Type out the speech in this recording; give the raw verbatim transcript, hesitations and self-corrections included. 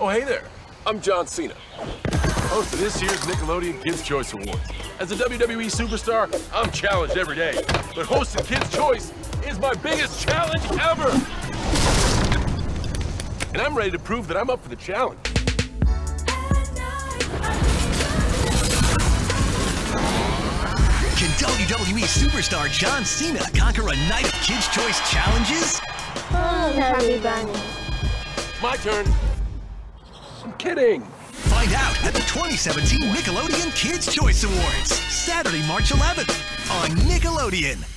Oh, hey there. I'm John Cena, host of this year's Nickelodeon Kids' Choice Awards. As a W W E superstar, I'm challenged every day. But hosting Kids' Choice is my biggest challenge ever. And I'm ready to prove that I'm up for the challenge. Can W W E superstar John Cena conquer a night of Kids' Choice challenges? Oh, Happy Bunny. My turn. I'm kidding. Find out at the twenty seventeen Nickelodeon Kids' Choice Awards, Saturday, March eleventh on Nickelodeon.